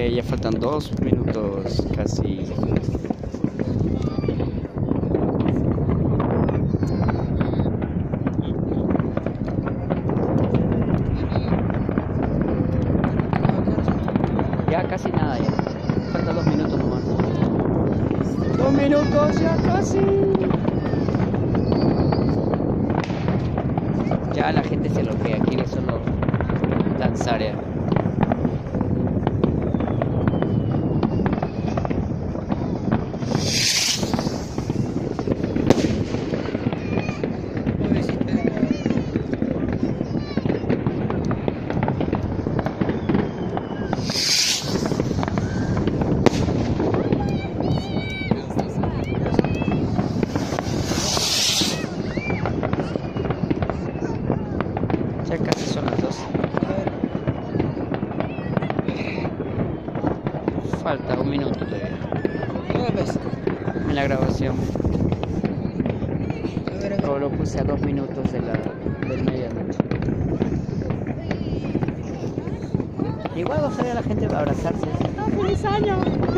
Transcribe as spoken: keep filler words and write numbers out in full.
Eh, ya faltan dos minutos casi. Ya casi nada, ya. Faltan dos minutos nomás. Dos minutos, ya casi. Ya la gente se lo crea, quiere solo danzar ya. Ya casi son las dos. Falta un minuto todavía en la grabación. Pero lo puse a dos minutos de la del medianoche. Igual va a salir a la gente a abrazarse. ¡Ah, feliz año!